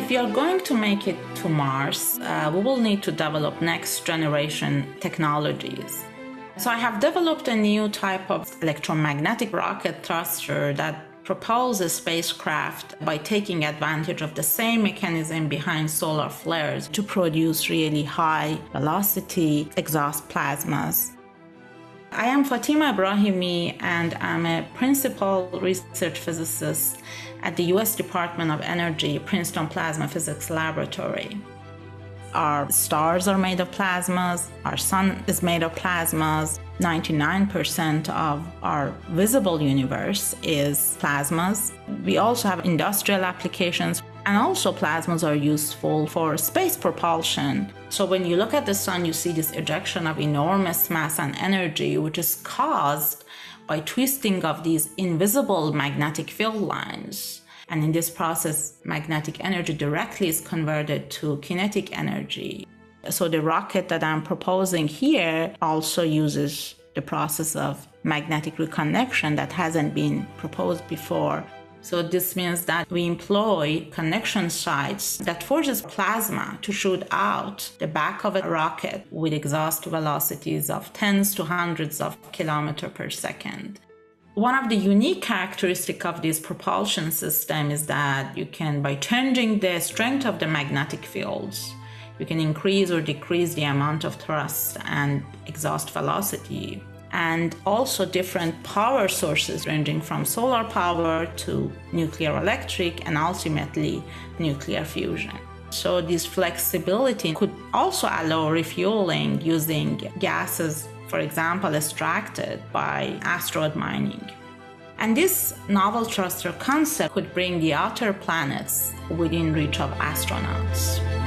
if we are going to make it to Mars, we will need to develop next generation technologies. So I have developed a new type of electromagnetic rocket thruster that propels a spacecraft by taking advantage of the same mechanism behind solar flares to produce really high velocity exhaust plasmas. I am Fatima Ebrahimi, and I'm a principal research physicist at the US Department of Energy, Princeton Plasma Physics Laboratory. Our stars are made of plasmas, our sun is made of plasmas, 99% of our visible universe is plasmas. We also have industrial applications, and also plasmas are useful for space propulsion. So when you look at the sun, you see this ejection of enormous mass and energy, which is caused by twisting of these invisible magnetic field lines. And in this process, magnetic energy directly is converted to kinetic energy. So the rocket that I'm proposing here also uses the process of magnetic reconnection that hasn't been proposed before. So this means that we employ connection sites that forces plasma to shoot out the back of a rocket with exhaust velocities of tens to hundreds of kilometers per second. One of the unique characteristics of this propulsion system is that you can, by changing the strength of the magnetic fields, you can increase or decrease the amount of thrust and exhaust velocity, and also different power sources ranging from solar power to nuclear electric and ultimately nuclear fusion. So this flexibility could also allow refueling using gases, for example, extracted by asteroid mining. And this novel thruster concept could bring the outer planets within reach of astronauts.